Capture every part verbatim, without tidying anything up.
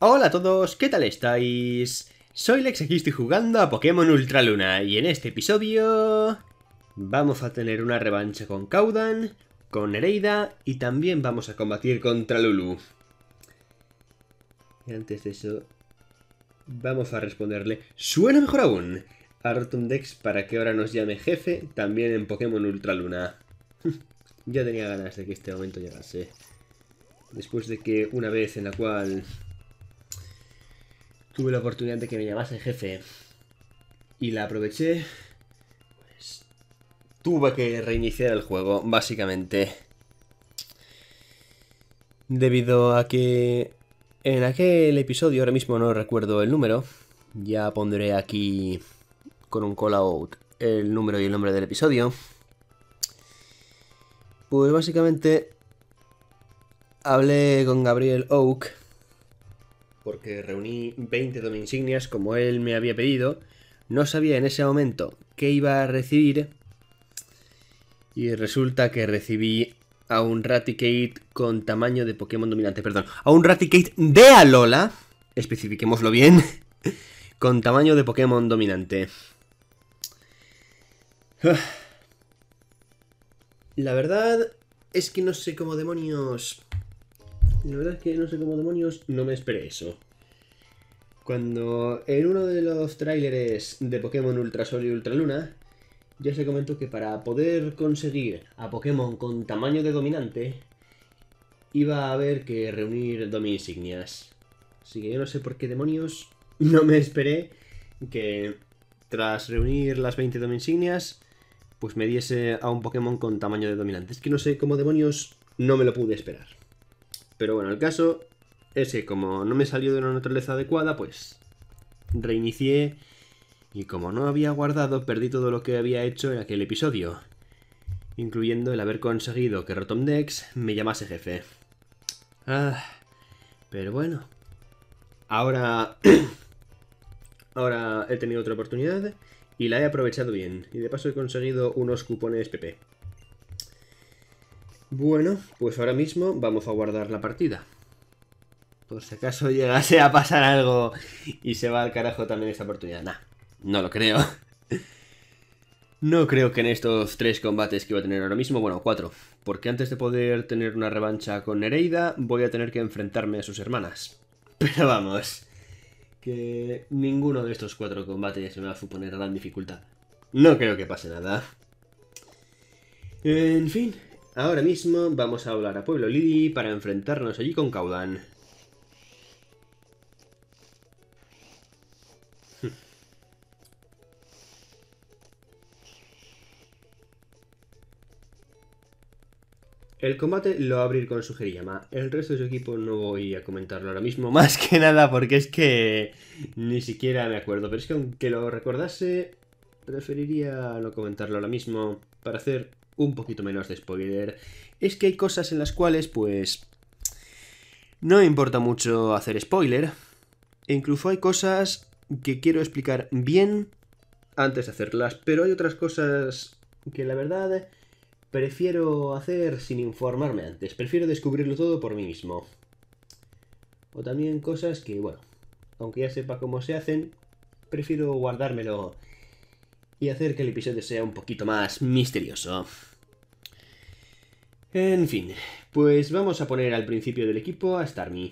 Hola a todos, ¿qué tal estáis? Soy Lex, aquí estoy jugando a Pokémon Ultra Luna y en este episodio vamos a tener una revancha con Caudan, con Nereida y también vamos a combatir contra Lulu. Y antes de eso, vamos a responderle, suena mejor aún, a Rotom-Dex para que ahora nos llame jefe también en Pokémon Ultra Luna. Ya tenía ganas de que este momento llegase. Después de que una vez en la cual tuve la oportunidad de que me llamase jefe y la aproveché, pues tuve que reiniciar el juego, básicamente. Debido a que en aquel episodio, ahora mismo no recuerdo el número, ya pondré aquí con un callout el número y el nombre del episodio. Pues básicamente hablé con Gabriel Oak porque reuní veinte Dominsignias como él me había pedido. No sabía en ese momento qué iba a recibir y resulta que recibí a un Raticate con tamaño de Pokémon dominante, perdón, a un Raticate de Alola, especifiquémoslo bien, con tamaño de Pokémon dominante. La verdad es que no sé cómo demonios... La verdad es que no sé cómo demonios no me esperé eso. Cuando en uno de los tráileres de Pokémon Ultra Sol y Ultra Luna ya se comentó que para poder conseguir a Pokémon con tamaño de dominante iba a haber que reunir Dominsignias. Así que yo no sé por qué demonios no me esperé que tras reunir las veinte Dominsignias pues me diese a un Pokémon con tamaño de dominante. Es que no sé cómo demonios no me lo pude esperar. Pero bueno, el caso es que como no me salió de una naturaleza adecuada, pues reinicié y como no había guardado, perdí todo lo que había hecho en aquel episodio, incluyendo el haber conseguido que Rotom-Dex me llamase jefe. Ah, pero bueno, ahora ahora he tenido otra oportunidad y la he aprovechado bien, y de paso he conseguido unos cupones P P. Bueno, pues ahora mismo vamos a guardar la partida. Por si acaso llegase a pasar algo y se va al carajo también esta oportunidad. Nah, no lo creo. No creo que en estos tres combates que voy a tener ahora mismo, bueno, cuatro, porque antes de poder tener una revancha con Nereida voy a tener que enfrentarme a sus hermanas. Pero vamos, que ninguno de estos cuatro combates me va a suponer gran dificultad. No creo que pase nada. En fin, ahora mismo vamos a hablar a Pueblo Lili para enfrentarnos allí con Caudan. El combate lo va a abrir con Sugiyama. El resto de su equipo no voy a comentarlo ahora mismo, más que nada porque es que ni siquiera me acuerdo. Pero es que aunque lo recordase, preferiría no comentarlo ahora mismo para hacer un poquito menos de spoiler. Es que hay cosas en las cuales, pues, no me importa mucho hacer spoiler. E incluso hay cosas que quiero explicar bien antes de hacerlas, pero hay otras cosas que la verdad prefiero hacer sin informarme antes. Prefiero descubrirlo todo por mí mismo. O también cosas que, bueno, aunque ya sepa cómo se hacen, prefiero guardármelo y hacer que el episodio sea un poquito más misterioso. En fin, pues vamos a poner al principio del equipo a Starmie.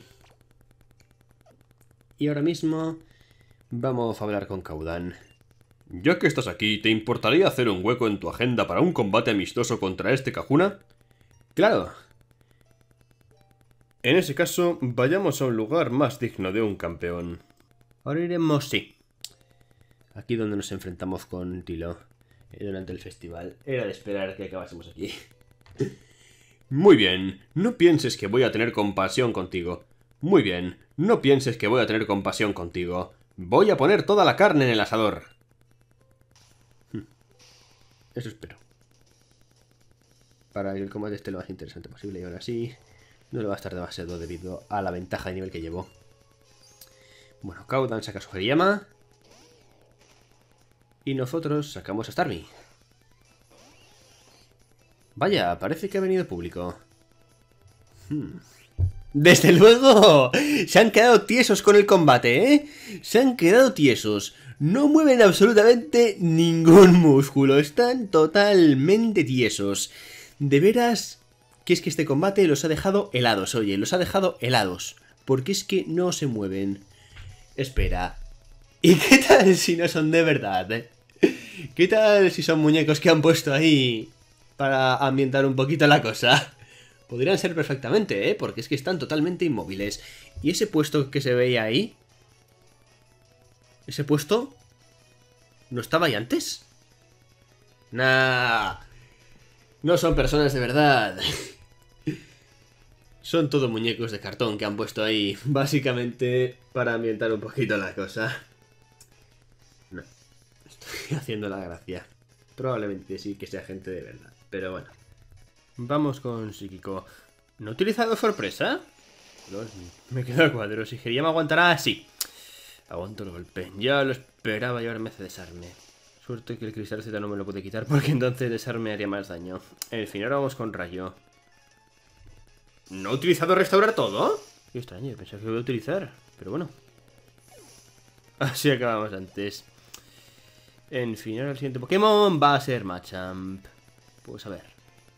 Y ahora mismo vamos a hablar con Caudan. Ya que estás aquí, ¿te importaría hacer un hueco en tu agenda para un combate amistoso contra este Kakuna? ¡Claro! En ese caso, vayamos a un lugar más digno de un campeón. Ahora iremos, sí. Aquí donde nos enfrentamos con Tilo durante el festival. Era de esperar que acabásemos aquí. Muy bien, no pienses que voy a tener compasión contigo. Muy bien, no pienses que voy a tener compasión contigo. Voy a poner toda la carne en el asador. Eso espero. Para que el combate esté lo más interesante posible. Y ahora sí, no le va a estar demasiado debido a la ventaja de nivel que llevo. Bueno, Caudan saca su Sugiyama. Y nosotros sacamos a Starmie. Vaya, parece que ha venido público. Hmm. Desde luego, se han quedado tiesos con el combate, ¿eh? Se han quedado tiesos. No mueven absolutamente ningún músculo, están totalmente tiesos. De veras, que es que este combate los ha dejado helados, oye, los ha dejado helados. Porque es que no se mueven. Espera. ¿Y qué tal si no son de verdad? ¿Eh? ¿Qué tal si son muñecos que han puesto ahí para ambientar un poquito la cosa? Podrían ser perfectamente, ¿eh? Porque es que están totalmente inmóviles. ¿Y ese puesto que se veía ahí? ¿Ese puesto? ¿No estaba ahí antes? Nah. No son personas de verdad. Son todo muñecos de cartón que han puesto ahí, básicamente para ambientar un poquito la cosa. No. Estoy haciendo la gracia. Probablemente sí que sea gente de verdad, pero bueno. Vamos con Psíquico. ¿No he utilizado sorpresa? Los, me quedo a cuadros y Geria me aguantará así. Aguanto el golpe. Ya lo esperaba llevarme a desarme. Suerte que el cristal Z no me lo puede quitar porque entonces desarme haría más daño. En fin, ahora vamos con rayo. ¿No he utilizado restaurar todo? Qué extraño, yo pensaba que lo iba a utilizar. Pero bueno. Así acabamos antes. En fin, ahora el siguiente Pokémon va a ser Machamp. Pues a ver.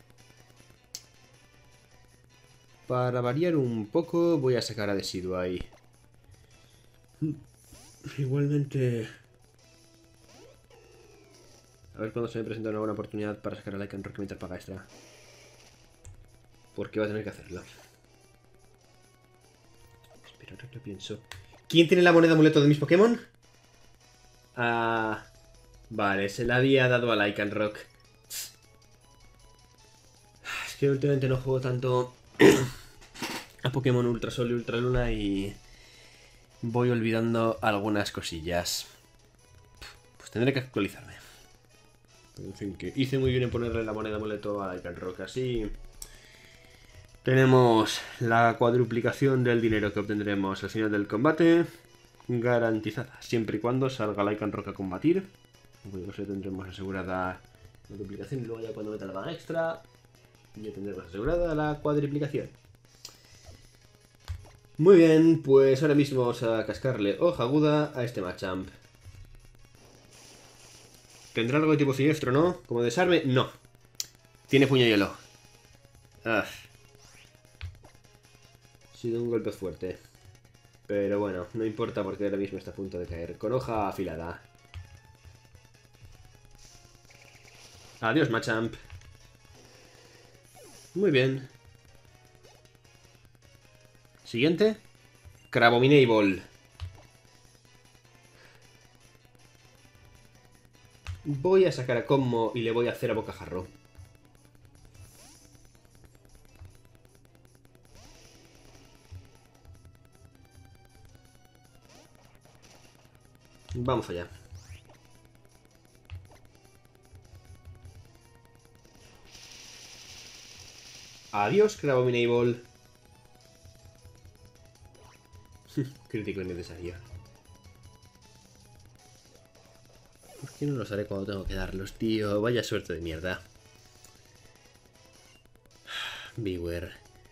Para variar un poco, voy a sacar a Decidueye. Igualmente... A ver cuándo se me presenta una buena oportunidad para sacar a Lycanroc y meter paga extra. Porque va a tener que hacerlo. Espera, ahora que lo pienso. ¿Quién tiene la moneda amuleto de mis Pokémon? Ah... Vale, se la había dado a Lycanroc. Es que últimamente no juego tanto... a Pokémon Ultra Sol y Ultra Luna y voy olvidando algunas cosillas. Pues tendré que actualizarme. En fin, que hice muy bien en ponerle la moneda amuleto a Lycanroc. Así tenemos la cuadruplicación del dinero que obtendremos al final del combate garantizada, siempre y cuando salga Lycanroc a combatir. Pues ya tendremos asegurada la duplicación y luego ya cuando meta la paga extra ya tendremos asegurada la cuadriplicación. Muy bien, pues ahora mismo vamos a cascarle hoja aguda a este Machamp. ¿Tendrá algo de tipo siniestro, no? ¿Como desarme? No. Tiene puño hielo. Ah. Ha sido un golpe fuerte. Pero bueno, no importa porque ahora mismo está a punto de caer. Con hoja afilada. Adiós, Machamp. Muy bien. Siguiente. Crabominable. Voy a sacar a Commo y le voy a hacer a bocajarro. Vamos allá. Adiós, Crabominable. Crítico innecesario. ¿Por qué no los haré cuando tengo que darlos, tío? Vaya suerte de mierda. Bewear.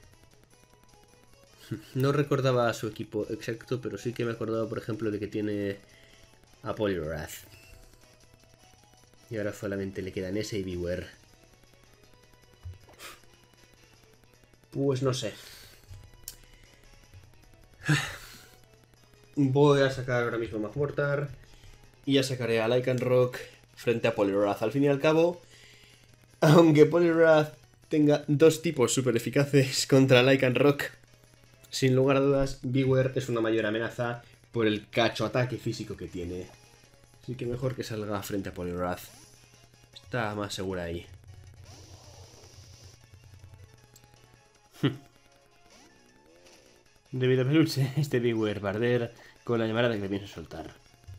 No recordaba su equipo exacto, pero sí que me acordaba, por ejemplo, de que tiene a Poliwrath. Y ahora solamente le quedan ese y Bewear. Pues no sé. Voy a sacar ahora mismo a Magmortar. Y ya sacaré a Lycanroc frente a Poliwrath. Al fin y al cabo, aunque Poliwrath tenga dos tipos súper eficaces contra Lycanroc, sin lugar a dudas, Bewear es una mayor amenaza por el cacho ataque físico que tiene. Así que mejor que salga frente a Poliwrath. Está más segura ahí. Debido a peluche, este Bewear Barder con la llamarada que le pienso soltar.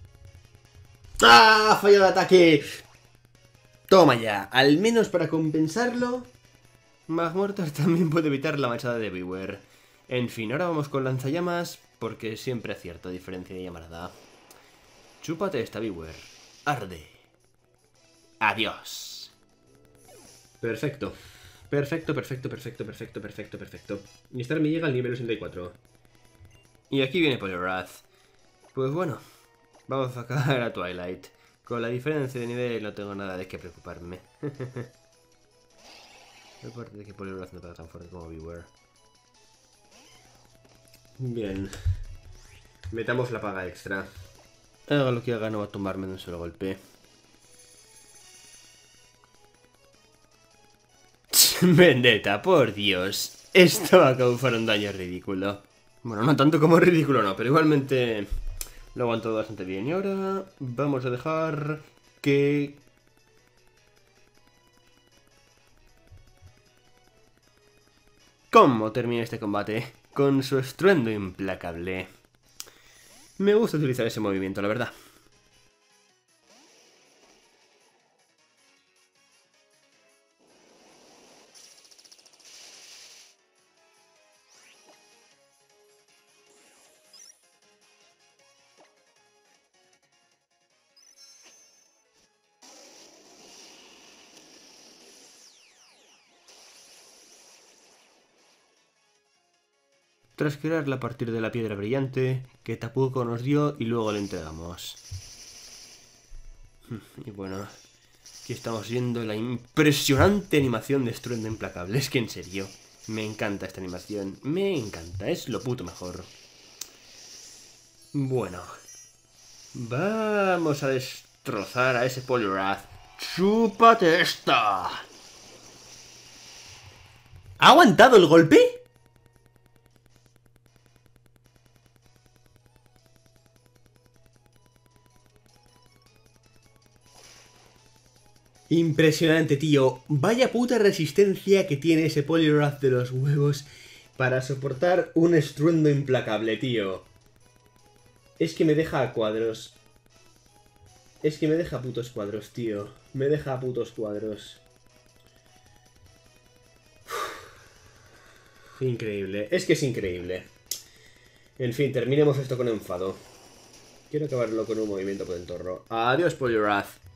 ¡Ah! ¡Fallado el ataque! Toma ya. Al menos para compensarlo, Magmortar también puede evitar la machada de Bewear. En fin, ahora vamos con lanzallamas, porque siempre acierto a diferencia de llamarada. Chúpate esta, Bewear. Arde. Adiós. Perfecto. Perfecto, perfecto, perfecto, perfecto, perfecto, perfecto. Y Star me llega al nivel ochenta y cuatro. Y aquí viene Poliwrath. Pues bueno, vamos a sacar a Twilight. Con la diferencia de nivel no tengo nada de qué preocuparme. Aparte de que Poliwrath no está tan fuerte como Beware. Bien. Metamos la paga extra. Haga lo que haga, no va a tumbarme de un solo golpe. Vendetta, por Dios. Esto va a causar un daño ridículo. Bueno, no tanto como ridículo, no, pero igualmente lo aguanto bastante bien. Y ahora vamos a dejar que... ¿Cómo termina este combate? Con su estruendo implacable. Me gusta utilizar ese movimiento, la verdad. Tras crearla a partir de la piedra brillante que Tapuco nos dio y luego le entregamos. Y bueno, aquí estamos viendo la impresionante animación de Estruendo Implacable. Es que en serio, me encanta esta animación. Me encanta, es lo puto mejor. Bueno, vamos a destrozar a ese Poliwrath. ¡Chúpate esta! ¿Ha aguantado el golpe? Impresionante, tío. Vaya puta resistencia que tiene ese Poliwrath de los huevos para soportar un estruendo implacable, tío. Es que me deja a cuadros. Es que me deja a putos cuadros, tío. Me deja a putos cuadros. Uf. Increíble. Es que es increíble. En fin, terminemos esto con enfado. Quiero acabarlo con un movimiento potentorro. Adiós, Poliwrath.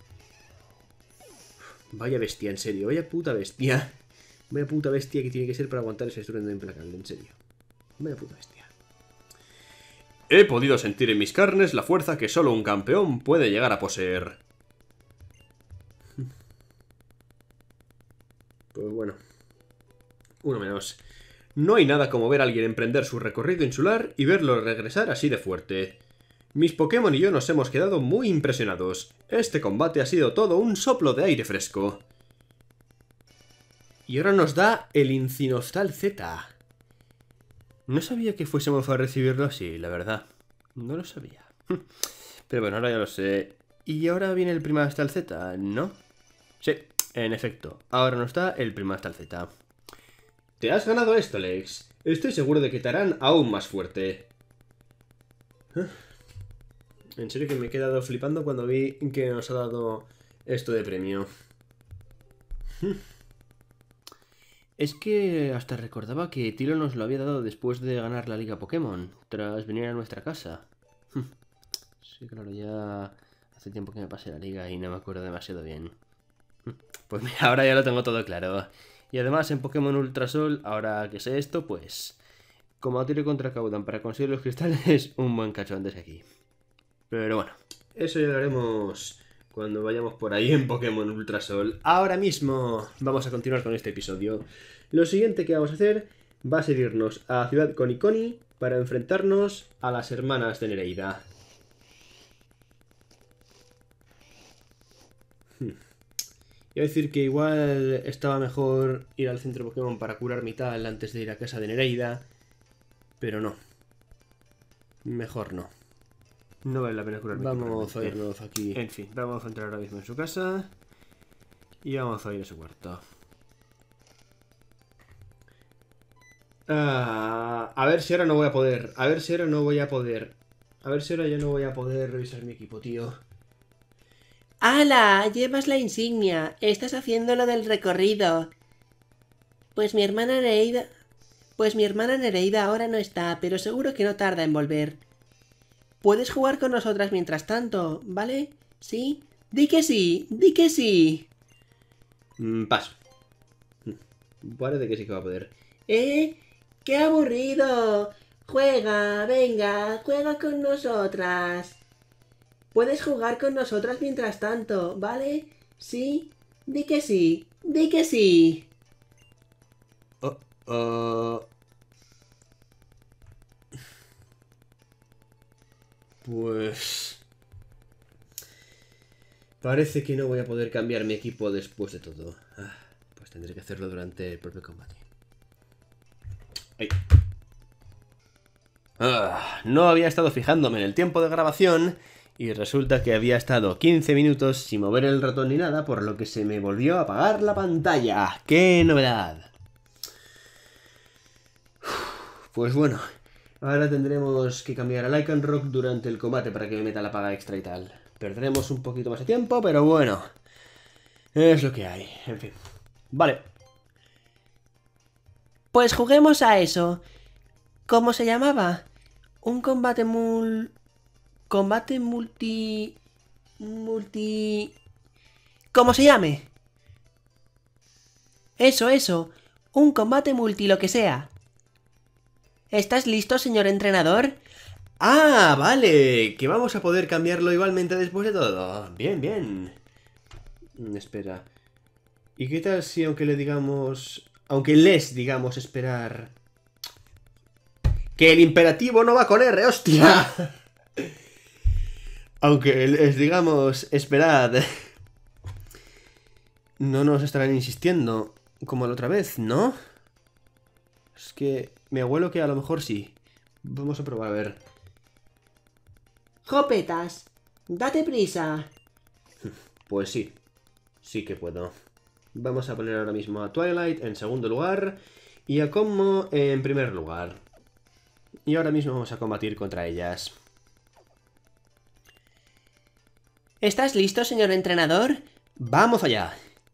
Vaya bestia, en serio, vaya puta bestia. Vaya puta bestia que tiene que ser para aguantar ese estruendo implacable, en serio. Vaya puta bestia. He podido sentir en mis carnes la fuerza que solo un campeón puede llegar a poseer. Pues bueno. Uno menos. No hay nada como ver a alguien emprender su recorrido insular y verlo regresar así de fuerte. Mis Pokémon y yo nos hemos quedado muy impresionados. Este combate ha sido todo un soplo de aire fresco. Y ahora nos da el Incinostal Z. No sabía que fuésemos a recibirlo así, la verdad. No lo sabía. Pero bueno, ahora ya lo sé. Y ahora viene el Primastal Z, ¿no? Sí, en efecto. Ahora nos da el Primastal Z. Te has ganado esto, Lex. Estoy seguro de que te harán aún más fuerte. En serio que me he quedado flipando cuando vi que nos ha dado esto de premio. Es que hasta recordaba que Tilo nos lo había dado después de ganar la Liga Pokémon, tras venir a nuestra casa. Sí, claro, ya hace tiempo que me pasé la liga y no me acuerdo demasiado bien. Pues mira, ahora ya lo tengo todo claro. Y además en Pokémon Ultrasol, ahora que sé esto, pues... Como tiro contra Caudan para conseguir los cristales, un buen cachón desde aquí. Pero bueno. Eso ya lo haremos cuando vayamos por ahí en Pokémon Ultrasol. Ahora mismo vamos a continuar con este episodio. Lo siguiente que vamos a hacer va a ser irnos a la ciudad Konikoni para enfrentarnos a las hermanas de Nereida. Hmm. Iba a decir que igual estaba mejor ir al centro Pokémon para curar mi tal antes de ir a casa de Nereida, pero no. Mejor no. No vale la pena curarme. Vamos a irnos aquí. En fin, vamos a entrar ahora mismo en su casa y vamos a ir a su cuarto. Ah, a ver si ahora no voy a poder. A ver si ahora no voy a poder. A ver si ahora ya no voy a poder revisar mi equipo, tío. ¡Hala! Llevas la insignia. Estás haciendo lo del recorrido. Pues mi hermana Nereida... Pues mi hermana Nereida ahora no está, pero seguro que no tarda en volver. Puedes jugar con nosotras mientras tanto, ¿vale? ¿Sí? ¡Di que sí! ¡Di que sí! Mm, paso. Parece que sí que va a poder. ¿Eh? ¡Qué aburrido! Juega, venga, juega con nosotras. Puedes jugar con nosotras mientras tanto, ¿vale? ¿Sí? Di que sí, di que sí. Oh, oh. Pues... parece que no voy a poder cambiar mi equipo después de todo. Ah, pues tendré que hacerlo durante el propio combate. Ay. Ah, no había estado fijándome en el tiempo de grabación y resulta que había estado quince minutos sin mover el ratón ni nada, por lo que se me volvió a apagar la pantalla. ¡Qué novedad! Pues bueno, ahora tendremos que cambiar a Lycanroc durante el combate para que me meta la paga extra y tal. Perderemos un poquito más de tiempo, pero bueno, es lo que hay. En fin, vale. Pues juguemos a eso. ¿Cómo se llamaba? Un combate mul... Combate multi... Multi... ¿Cómo se llame? Eso, eso. Un combate multi lo que sea. ¿Estás listo, señor entrenador? ¡Ah, vale! Que vamos a poder cambiarlo igualmente después de todo. Bien, bien. Espera. ¿Y qué tal si aunque le digamos... aunque les digamos esperar... ¡Que el imperativo no va con R, hostia! Aunque les digamos esperad... no nos estarán insistiendo como la otra vez, ¿no? Es que me abuelo que a lo mejor sí. Vamos a probar a ver. Jopetas, date prisa. Pues sí, sí que puedo. Vamos a poner ahora mismo a Twilight en segundo lugar y a Como en primer lugar. Y ahora mismo vamos a combatir contra ellas. ¿Estás listo, señor entrenador? ¡Vamos allá!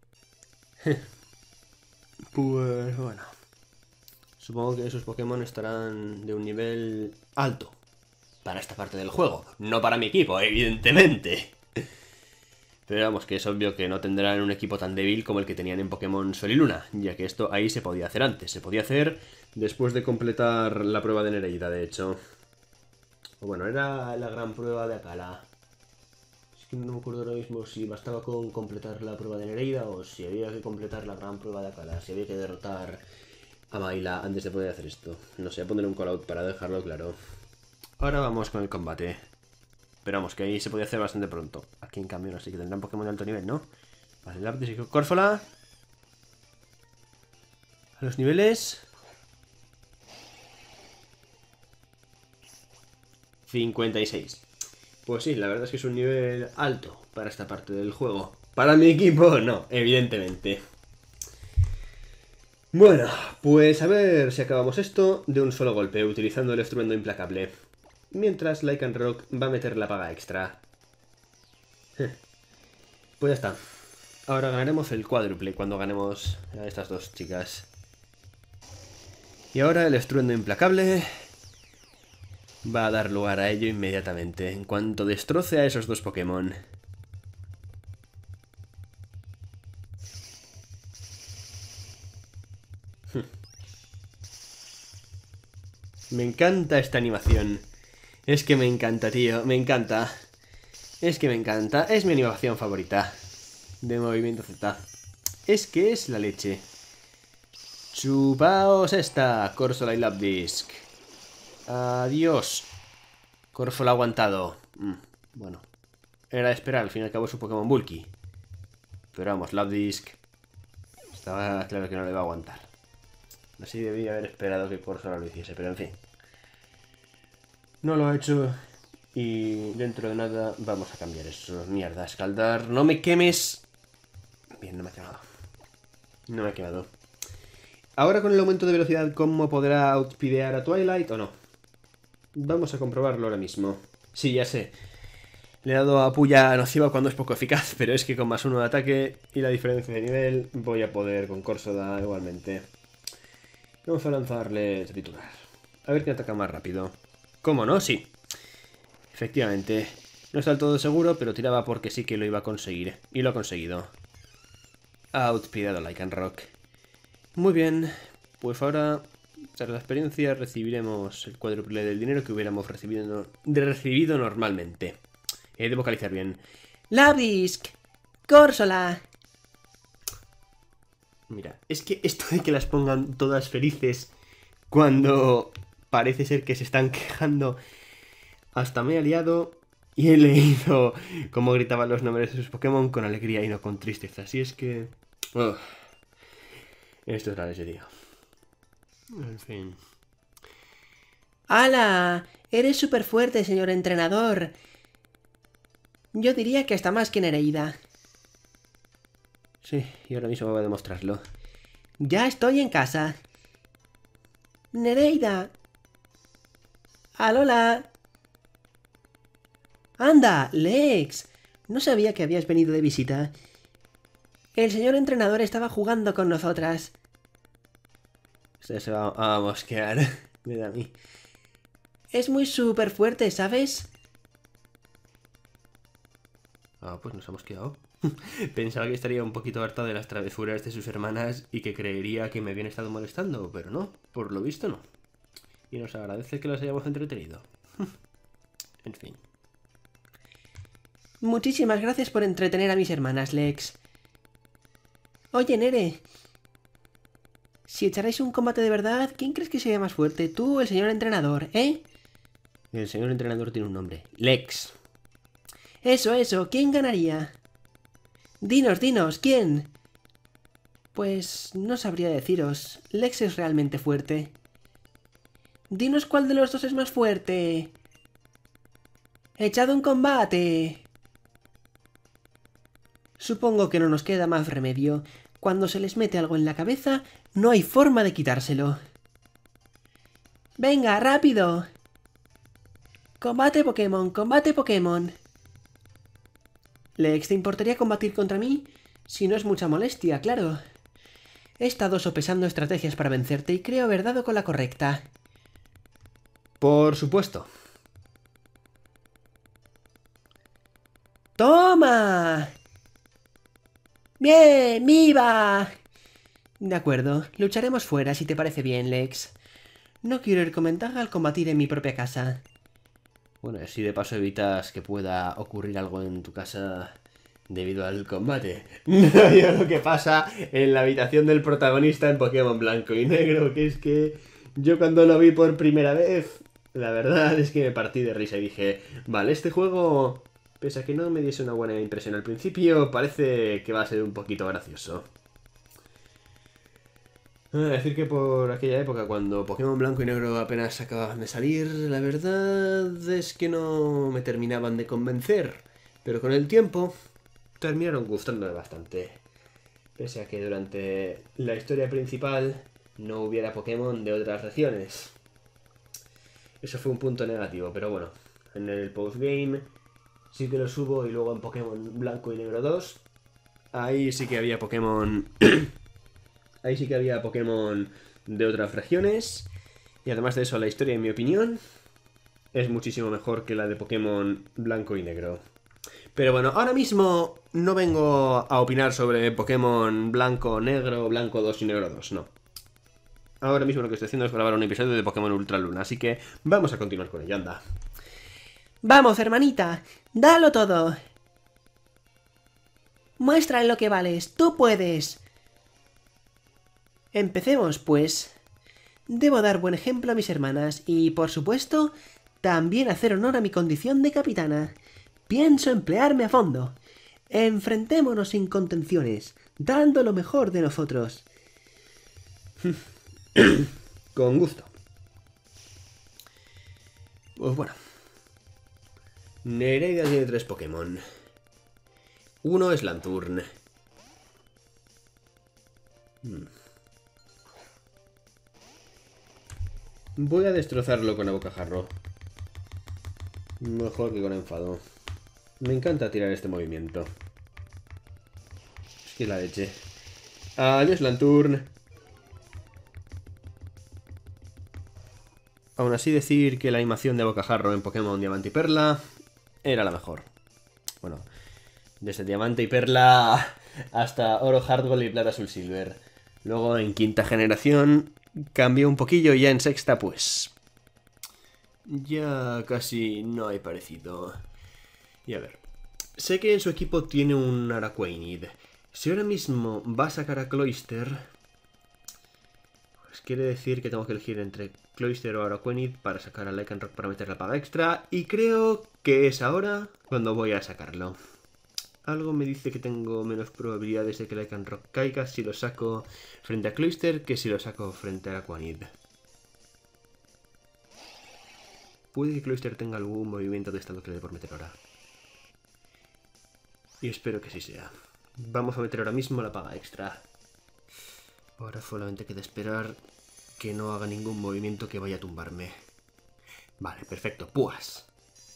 Pues bueno. Supongo que esos Pokémon estarán de un nivel alto para esta parte del juego. No para mi equipo, evidentemente. Pero vamos, que es obvio que no tendrán un equipo tan débil como el que tenían en Pokémon Sol y Luna, ya que esto ahí se podía hacer antes. Se podía hacer después de completar la prueba de Nereida, de hecho. O bueno, era la gran prueba de Akala. Es que no me acuerdo ahora mismo si bastaba con completar la prueba de Nereida o si había que completar la gran prueba de Akala, si había que derrotar a Mayla antes de poder hacer esto. No sé, pondré un callout para dejarlo claro. Ahora vamos con el combate. Pero vamos, que ahí se podía hacer bastante pronto. Aquí en cambio no sé, que tendrán Pokémon de alto nivel, ¿no? Vale, Lapras y Córfola. A los niveles... cincuenta y seis. Pues sí, la verdad es que es un nivel alto para esta parte del juego. Para mi equipo, no, evidentemente. Bueno, pues a ver si acabamos esto de un solo golpe, utilizando el estruendo implacable. Mientras Lycanroc va a meter la paga extra. Pues ya está. Ahora ganaremos el cuádruple cuando ganemos a estas dos chicas. Y ahora el estruendo implacable va a dar lugar a ello inmediatamente, en cuanto destroce a esos dos Pokémon. Me encanta esta animación. Es que me encanta, tío. Me encanta. Es que me encanta. Es mi animación favorita de Movimiento Z. Es que es la leche. Chupaos esta, Corsola y Lapdisc. Adiós. Corfola aguantado. Mm, bueno. Era de esperar, al fin y al cabo es un Pokémon bulky. Pero vamos, Lapdisc estaba claro que no le iba a aguantar. Así debía haber esperado que Corsola lo hiciese, pero en fin. No lo ha hecho. Y dentro de nada vamos a cambiar eso. Mierda, escaldar. No me quemes. Bien, no me ha quemado. No me ha quemado. Ahora con el aumento de velocidad, ¿cómo podrá outspeedear a Twilight o no? Vamos a comprobarlo ahora mismo. Sí, ya sé. Le he dado a puya nociva cuando es poco eficaz, pero es que con más uno de ataque y la diferencia de nivel voy a poder con Corsola igualmente. Vamos a lanzarle triturar. A ver quién ataca más rápido. ¿Cómo no? Sí. Efectivamente. No está del todo seguro, pero tiraba porque sí que lo iba a conseguir. Y lo ha conseguido. Ha outspeedado Lycanroc. Muy bien, pues ahora, tras la experiencia, recibiremos el cuádruple del dinero que hubiéramos recibido, de recibido normalmente. He de vocalizar bien. Labrisk, Córsola. Mira, es que esto de que las pongan todas felices cuando parece ser que se están quejando, hasta me he liado y he leído cómo gritaban los nombres de sus Pokémon con alegría y no con tristeza. Así es que... Oh, esto es la leche, tío. En fin. ¡Hala! Eres súper fuerte, señor entrenador. Yo diría que hasta más que Nereida. Sí, y ahora mismo voy a demostrarlo. Ya estoy en casa. Nereida. ¡Alola! ¡Anda, Lex! No sabía que habías venido de visita. El señor entrenador estaba jugando con nosotras. Se, se va a mosquear. Me da a mí. Es muy súper fuerte, ¿sabes? Ah, pues nos hemos quedado. Pensaba que estaría un poquito harta de las travesuras de sus hermanas y que creería que me habían estado molestando, pero no, por lo visto no. Y nos agradece que las hayamos entretenido. En fin. Muchísimas gracias por entretener a mis hermanas, Lex. Oye, Nere. Si echarais un combate de verdad, ¿quién crees que sería más fuerte? ¿Tú o el señor entrenador, eh? El señor entrenador tiene un nombre. Lex. Eso, eso. ¿Quién ganaría? Dinos, dinos, ¿quién? Pues no sabría deciros. Lex es realmente fuerte. Dinos cuál de los dos es más fuerte. ¡Echad un combate! Supongo que no nos queda más remedio. Cuando se les mete algo en la cabeza, no hay forma de quitárselo. ¡Venga, rápido! ¡Combate Pokémon! ¡Combate Pokémon! Lex, ¿te importaría combatir contra mí? Si no es mucha molestia, claro. He estado sopesando estrategias para vencerte y creo haber dado con la correcta. Por supuesto. ¡Toma! ¡Bien! ¡Viva! De acuerdo, lucharemos fuera si te parece bien, Lex. No quiero ir con ventaja al combatir en mi propia casa. Bueno, si de paso evitas que pueda ocurrir algo en tu casa debido al combate. No yo lo que pasa en la habitación del protagonista en Pokémon Blanco y Negro, que es que yo cuando lo vi por primera vez, la verdad es que me partí de risa y dije, vale, este juego, pese a que no me diese una buena impresión al principio, parece que va a ser un poquito gracioso. Decir que por aquella época, cuando Pokémon Blanco y Negro apenas acababan de salir, la verdad es que no me terminaban de convencer. Pero con el tiempo, terminaron gustándome bastante. Pese a que durante la historia principal no hubiera Pokémon de otras regiones. Eso fue un punto negativo, pero bueno. En el postgame sí que lo subo y luego en Pokémon Blanco y Negro dos, ahí sí que había Pokémon... Ahí sí que había Pokémon de otras regiones. Y además de eso, la historia, en mi opinión, es muchísimo mejor que la de Pokémon Blanco y Negro. Pero bueno, ahora mismo no vengo a opinar sobre Pokémon Blanco, Negro, Blanco dos y Negro dos, no. Ahora mismo lo que estoy haciendo es grabar un episodio de Pokémon Ultra Luna, así que vamos a continuar con ello, anda. ¡Vamos, hermanita! ¡Dalo todo! Muestra lo que vales, tú puedes. Empecemos, pues. Debo dar buen ejemplo a mis hermanas y, por supuesto, también hacer honor a mi condición de capitana. Pienso emplearme a fondo. Enfrentémonos sin contenciones, dando lo mejor de nosotros. Con gusto. Pues bueno. Nereida tiene tres Pokémon. Uno es Lanturn. Hmm. Voy a destrozarlo con a bocajarro. Mejor que con enfado. Me encanta tirar este movimiento. Es que la leche. Adiós, Lanturn. Aún así decir que la animación de bocajarro en Pokémon Diamante y Perla era la mejor. Bueno, desde Diamante y Perla hasta Oro, Heart Gold y Plata, Azul, Silver. Luego en quinta generación cambió un poquillo y ya en sexta pues... ya casi no hay parecido. Y a ver... sé que en su equipo tiene un Araquanid. Si ahora mismo va a sacar a Cloyster... pues quiere decir que tengo que elegir entre Cloyster o Araquanid para sacar a Lycanroc para meter la paga extra. Y creo que es ahora cuando voy a sacarlo. Algo me dice que tengo menos probabilidades de que Lycanroc caiga si lo saco frente a Cloyster que si lo saco frente a Araquanid. Puede que Cloyster tenga algún movimiento de estado que le dé por meter ahora. Y espero que sí sea. Vamos a meter ahora mismo la paga extra. Ahora solamente queda esperar que no haga ningún movimiento que vaya a tumbarme. Vale, perfecto. Pues.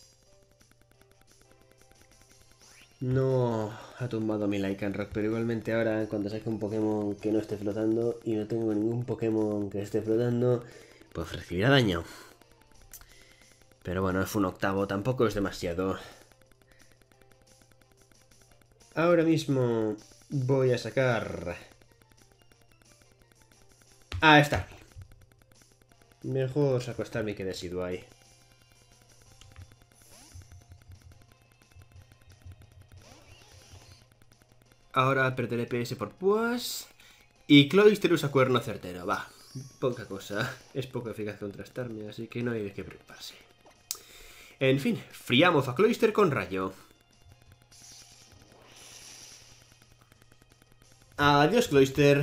No ha tumbado mi Lycanroc, pero igualmente ahora cuando saque un Pokémon que no esté flotando y no tengo ningún Pokémon que esté flotando, pues recibirá daño. Pero bueno, es un octavo, tampoco es demasiado. Ahora mismo voy a sacar... ah, está. Mejor saco a Starmie que Decidueye. Ahora perderé P S por púas. Y Cloyster usa cuerno certero. Va, poca cosa. Es poco eficaz contra Starmie, así que no hay de qué preocuparse. En fin, friamos a Cloyster con rayo. Adiós, Cloyster.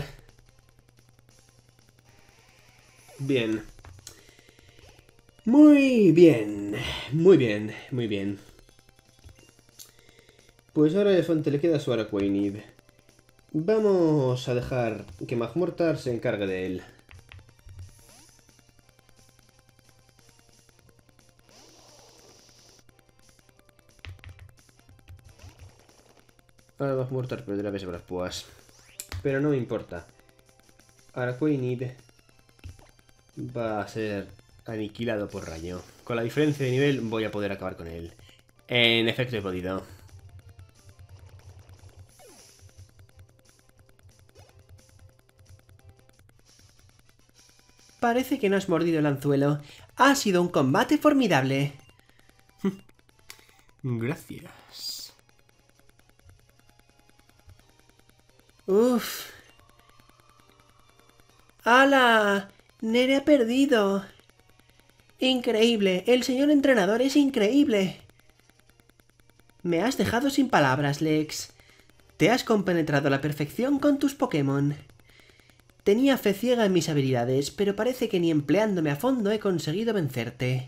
Bien. Muy bien. Muy bien, muy bien. Pues ahora a Elefante le queda su Araquanid. Vamos a dejar que Magmortar se encargue de él. Ahora Magmortar perderá peso por las púas. Pero no me importa. Araquanid va a ser aniquilado por rayo. Con la diferencia de nivel voy a poder acabar con él. En efecto he podido. Parece que no has mordido el anzuelo. Ha sido un combate formidable. Gracias. Uf. ¡Hala! Nere ha perdido. Increíble. El señor entrenador es increíble. Me has dejado sin palabras, Lex. Te has compenetrado a la perfección con tus Pokémon. Tenía fe ciega en mis habilidades, pero parece que ni empleándome a fondo he conseguido vencerte.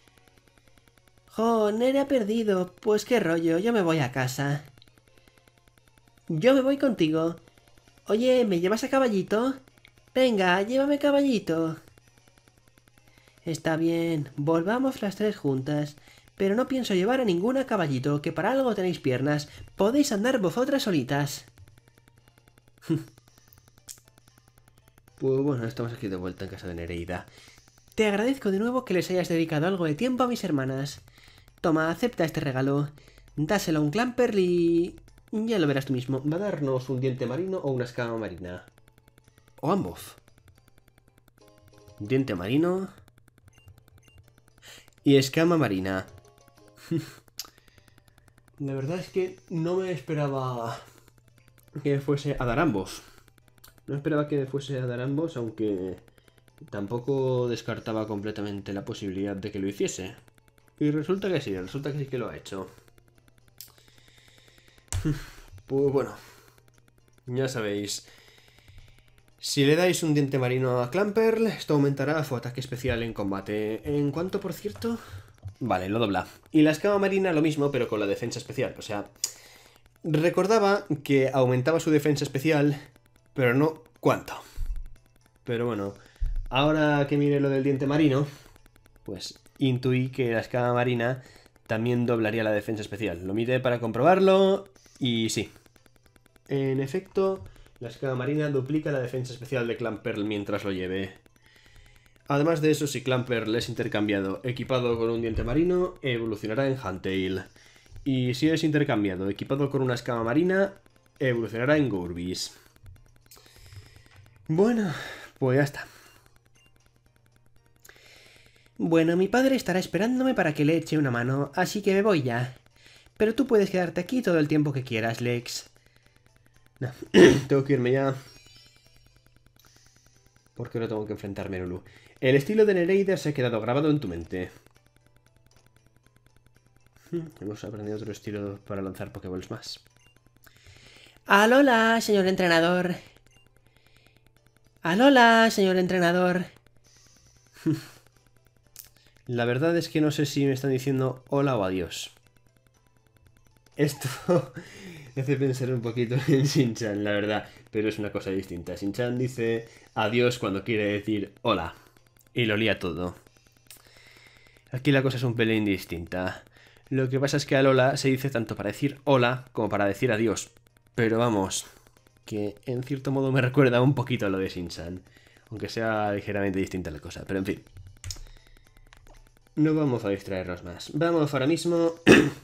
¡Jo! Nere ha perdido. Pues qué rollo, yo me voy a casa. Yo me voy contigo. Oye, ¿me llevas a Caballito? Venga, llévame Caballito. Está bien, volvamos las tres juntas. Pero no pienso llevar a ninguna Caballito, que para algo tenéis piernas. Podéis andar vosotras solitas. Pues bueno, estamos aquí de vuelta en casa de Nereida. Te agradezco de nuevo que les hayas dedicado algo de tiempo a mis hermanas. Toma, acepta este regalo. Dáselo a un Clamperl y... ya lo verás tú mismo. ¿Va a darnos un diente marino o una escama marina? O ambos. Diente marino... y escama marina. La verdad es que no me esperaba que fuese a dar ambos. No esperaba que fuese a dar ambos, aunque tampoco descartaba completamente la posibilidad de que lo hiciese. Y resulta que sí, resulta que sí que lo ha hecho. Pues bueno, ya sabéis. Si le dais un diente marino a Clamperl, esto aumentará su ataque especial en combate. ¿En cuánto, por cierto? Vale, lo dobla. Y la escama marina lo mismo, pero con la defensa especial. O sea, recordaba que aumentaba su defensa especial, pero no cuánto. Pero bueno, ahora que mire lo del diente marino, pues intuí que la escama marina también doblaría la defensa especial. Lo miré para comprobarlo y sí. En efecto, la escama marina duplica la defensa especial de Clamperl mientras lo lleve. Además de eso, si Clamperl es intercambiado equipado con un diente marino, evolucionará en Huntail. Y si es intercambiado equipado con una escama marina, evolucionará en Gourby's. Bueno, pues ya está. Bueno, mi padre estará esperándome para que le eche una mano, así que me voy ya. Pero tú puedes quedarte aquí todo el tiempo que quieras, Lex. No, tengo que irme ya. Porque no tengo que enfrentarme a Lulu. El estilo de Nereida se ha quedado grabado en tu mente. Hemos aprendido otro estilo para lanzar Pokéballs más. ¡Alola, señor entrenador! ¡Alola, señor entrenador! La verdad es que no sé si me están diciendo hola o adiós. Esto me hace pensar un poquito en Shin-chan, la verdad, pero es una cosa distinta. Shin-chan dice adiós cuando quiere decir hola, y lo lía todo. Aquí la cosa es un pelín distinta. Lo que pasa es que Alola se dice tanto para decir hola como para decir adiós. Pero vamos, que en cierto modo me recuerda un poquito a lo de Shin-chan, aunque sea ligeramente distinta la cosa, pero en fin. No vamos a distraernos más. Vamos ahora mismo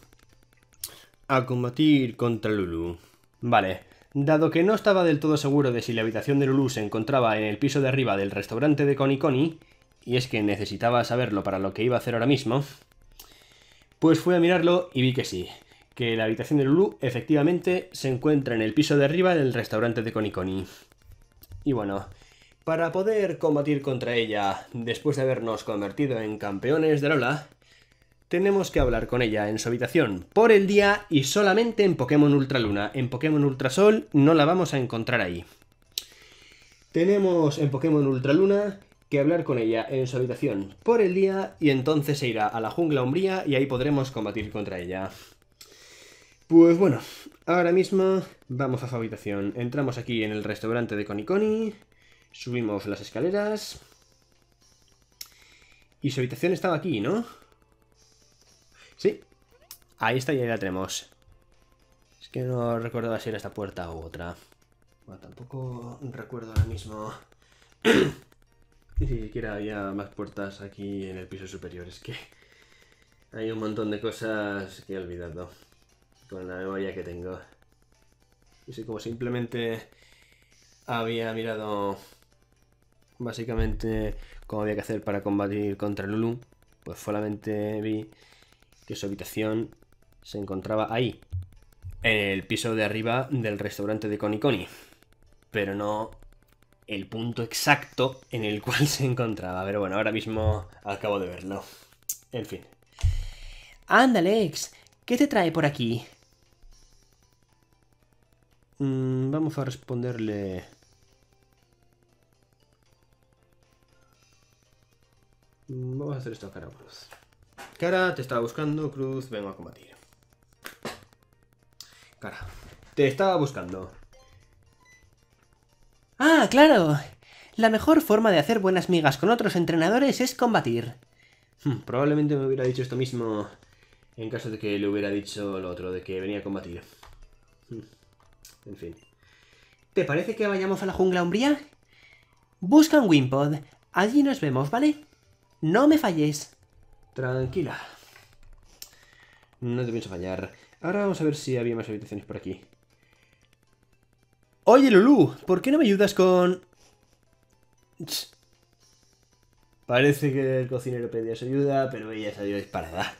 a combatir contra Lulu. Vale, dado que no estaba del todo seguro de si la habitación de Lulu se encontraba en el piso de arriba del restaurante de Koni Koni, y es que necesitaba saberlo para lo que iba a hacer ahora mismo, pues fui a mirarlo y vi que sí, que la habitación de Lulu efectivamente se encuentra en el piso de arriba del restaurante de Koni Koni. Y bueno, para poder combatir contra ella después de habernos convertido en campeones de Alola, tenemos que hablar con ella en su habitación por el día y solamente en Pokémon Ultra Luna. En Pokémon Ultra Sol no la vamos a encontrar ahí. Tenemos en Pokémon Ultra Luna que hablar con ella en su habitación por el día y entonces se irá a la Jungla Umbría y ahí podremos combatir contra ella. Pues bueno, ahora mismo vamos a su habitación. Entramos aquí en el restaurante de Koni Koni, subimos las escaleras y su habitación estaba aquí, ¿no? Sí, ahí está y ahí la tenemos. Es que no recordaba si era esta puerta u otra. Bueno, tampoco recuerdo ahora mismo. Ni siquiera había más puertas aquí en el piso superior. Es que hay un montón de cosas que he olvidado con la memoria que tengo. Y sé como simplemente había mirado básicamente cómo había que hacer para combatir contra Lulu, pues solamente vi que su habitación se encontraba ahí, en el piso de arriba del restaurante de Koni Koni, pero no el punto exacto en el cual se encontraba. Pero bueno, ahora mismo acabo de verlo. En fin. Anda, Lex, ¿qué te trae por aquí? Mm, vamos a responderle. Vamos a hacer esto a cara o cruz. Cara, te estaba buscando. Cruz, vengo a combatir. Cara, te estaba buscando. ¡Ah, claro! La mejor forma de hacer buenas migas con otros entrenadores es combatir. Hmm, probablemente me hubiera dicho esto mismo en caso de que le hubiera dicho lo otro, de que venía a combatir. Hmm, en fin. ¿Te parece que vayamos a la Jungla Umbría? Busca un Wimpod. Allí nos vemos, ¿vale? No me falles. Tranquila. No te pienso fallar. Ahora vamos a ver si había más habitaciones por aquí. Oye, Lulu, ¿por qué no me ayudas con...? Ch. Parece que el cocinero pedía su ayuda, pero ella salió disparada.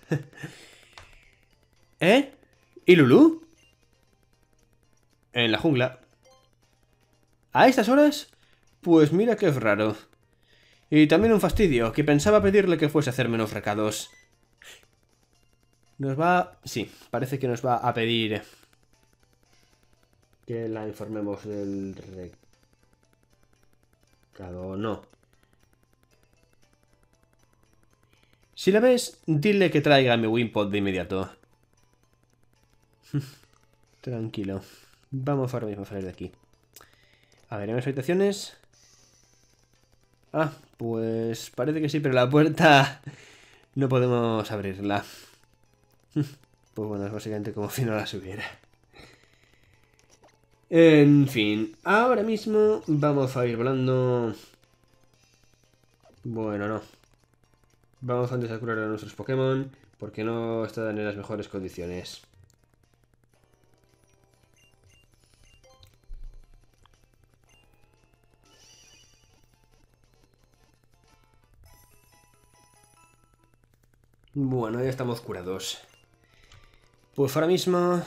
¿Eh? ¿Y Lulu? En la jungla. ¿A estas horas? Pues mira que es raro. Y también un fastidio, que pensaba pedirle que fuese a hacer menos recados. Nos va... Sí, parece que nos va a pedir que la informemos del recado. No. Si la ves, dile que traiga mi Wimpod de inmediato. Tranquilo. Vamos ahora mismo a salir de aquí. A ver, ¿en las habitaciones? Ah, pues parece que sí, pero la puerta no podemos abrirla. Pues bueno, es básicamente como si no la subiera. En fin, ahora mismo vamos a ir volando. Bueno, no. Vamos antes a curar a nuestros Pokémon, porque no están en las mejores condiciones. Bueno, ya estamos curados. Pues ahora mismo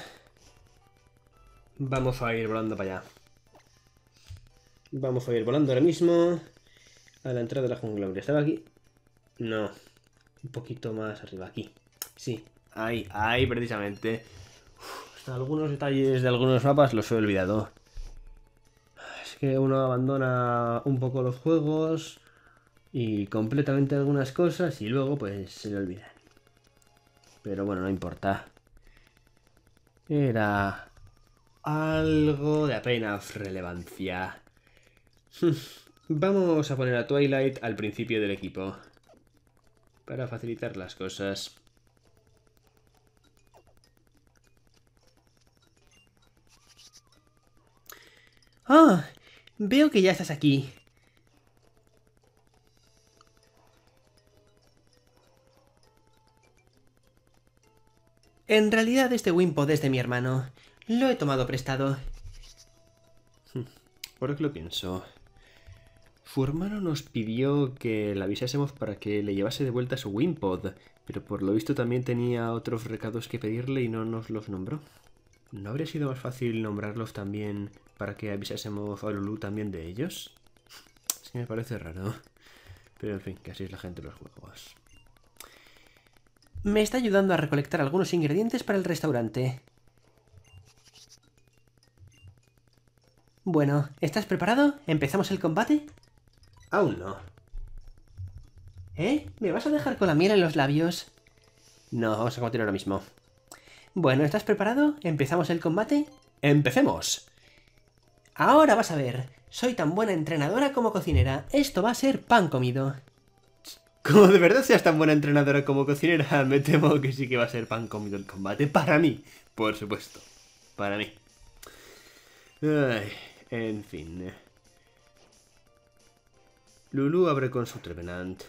vamos a ir volando para allá. Vamos a ir volando ahora mismo a la entrada de la jungla. ¿Estaba aquí? No. Un poquito más arriba, aquí. Sí, ahí, ahí precisamente. Uf, hasta algunos detalles de algunos mapas los he olvidado. Es que uno abandona un poco los juegos y completamente algunas cosas y luego pues se le olvidan. Pero bueno, no importa. Era algo de apenas relevancia. Vamos a poner a Twilight al principio del equipo para facilitar las cosas. Ah, veo que ya estás aquí. En realidad este Wimpod es de mi hermano. Lo he tomado prestado. Ahora que lo pienso, su hermano nos pidió que le avisásemos para que le llevase de vuelta su Wimpod, pero por lo visto también tenía otros recados que pedirle y no nos los nombró. ¿No habría sido más fácil nombrarlos también para que avisásemos a Lulu también de ellos? Es que me parece raro. Pero en fin, que así es la gente de los juegos. Me está ayudando a recolectar algunos ingredientes para el restaurante. Bueno, ¿estás preparado? ¿Empezamos el combate? Aún no. ¿Eh? ¿Me vas a dejar con la miel en los labios? No, vamos a continuar ahora mismo. Bueno, ¿estás preparado? ¿Empezamos el combate? ¡Empecemos! Ahora vas a ver. Soy tan buena entrenadora como cocinera. Esto va a ser pan comido. Como de verdad seas tan buena entrenadora como cocinera, me temo que sí que va a ser pan comido el combate. Para mí, por supuesto. Para mí. Ay, en fin. Lulu abre con su Trevenant.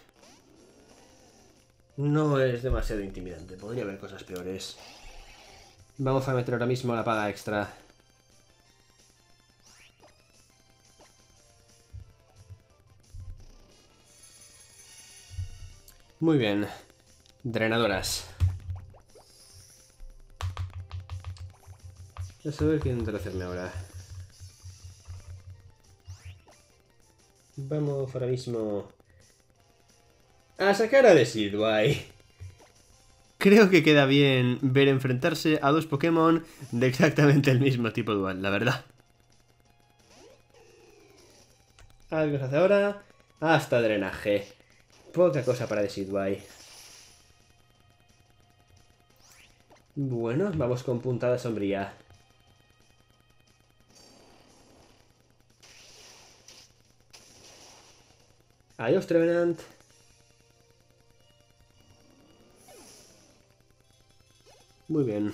No es demasiado intimidante. Podría haber cosas peores. Vamos a meter ahora mismo la paga extra. Muy bien. Drenadoras. A saber qué intentar hacerme ahora. Vamos ahora mismo a sacar a Decidueye. Creo que queda bien ver enfrentarse a dos Pokémon de exactamente el mismo tipo dual, la verdad. Algo se hace ahora. Hasta drenaje. Poca cosa para Decidueye. Bueno, vamos con puntada sombría. Adiós, Trevenant. Muy bien.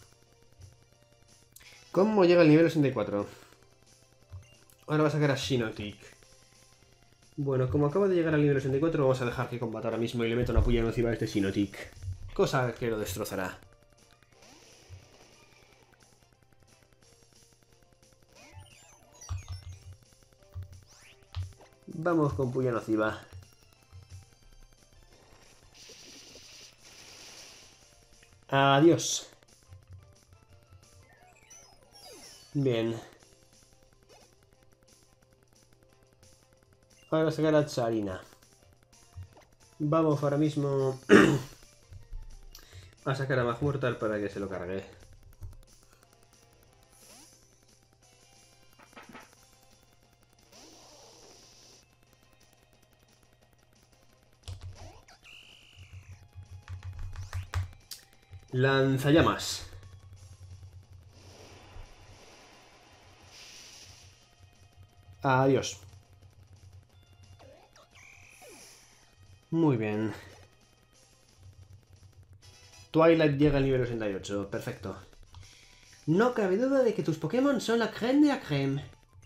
¿Cómo llega al nivel ochenta y cuatro? Ahora va a sacar a Shiinotic. Bueno, como acaba de llegar al nivel ochenta y cuatro, vamos a dejar que combata ahora mismo y le meto una puya nociva a este Shiinotic. Cosa que lo destrozará. Vamos con puya nociva. Adiós. Bien. Ahora sacar a Tsarina. Vamos ahora mismo a sacar a Magmortal para que se lo cargue. Lanzallamas. Adiós. Muy bien. Twilight llega al nivel ochenta y ocho. Perfecto. No cabe duda de que tus Pokémon son la crème de la crème.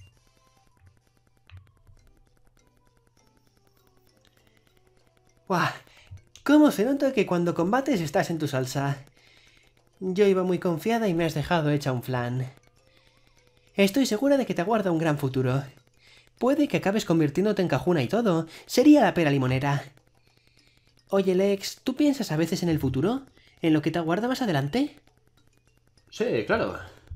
¡Guau! ¿Cómo se nota que cuando combates estás en tu salsa? Yo iba muy confiada y me has dejado hecha un flan. Estoy segura de que te aguarda un gran futuro. Puede que acabes convirtiéndote en cajuna y todo. Sería la pera limonera. Oye, Lex, ¿tú piensas a veces en el futuro? ¿En lo que te aguarda más adelante? Sí, claro.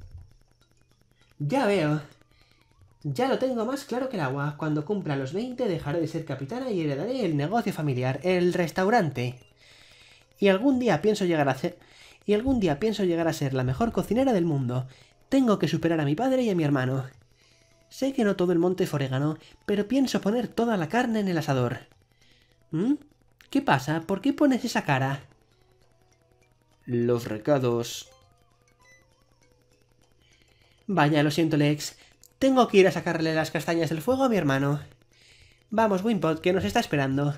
Ya veo. Ya lo tengo más claro que el agua. Cuando cumpla los veinte dejaré de ser capitana y heredaré el negocio familiar, el restaurante. Y algún día pienso llegar a ser... Y algún día pienso llegar a ser la mejor cocinera del mundo. Tengo que superar a mi padre y a mi hermano. Sé que no todo el monte es orégano, pero pienso poner toda la carne en el asador. ¿Mm? ¿Qué pasa? ¿Por qué pones esa cara? Los recados... Vaya, lo siento, Lex. Tengo que ir a sacarle las castañas del fuego a mi hermano. Vamos, Wimpod, que nos está esperando.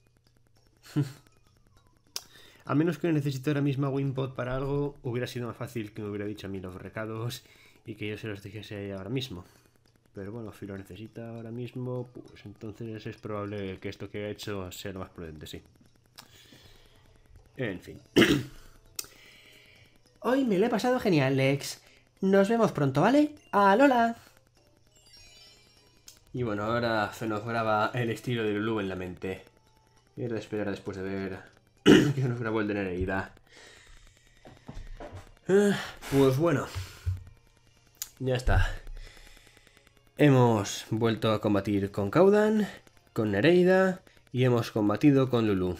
A menos que necesite ahora mismo a Wimpod para algo, hubiera sido más fácil que me hubiera dicho a mí los recados y que yo se los dijese ahora mismo. Pero bueno, si lo necesita ahora mismo, pues entonces es probable que esto que he hecho sea lo más prudente, sí. En fin. Hoy me lo he pasado genial, Lex. Nos vemos pronto, ¿vale? ¡Alola! Y bueno, ahora se nos graba el estilo de Lulu en la mente. Y era de esperar después de ver que se nos grabó el de Nereida. Pues bueno. Ya está. Hemos vuelto a combatir con Caudan, con Nereida y hemos combatido con Lulu.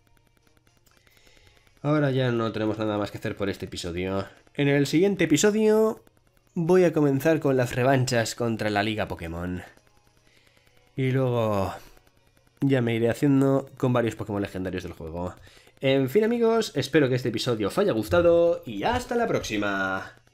Ahora ya no tenemos nada más que hacer por este episodio. En el siguiente episodio voy a comenzar con las revanchas contra la Liga Pokémon. Y luego ya me iré haciendo con varios Pokémon legendarios del juego. En fin, amigos, espero que este episodio os haya gustado y hasta la próxima.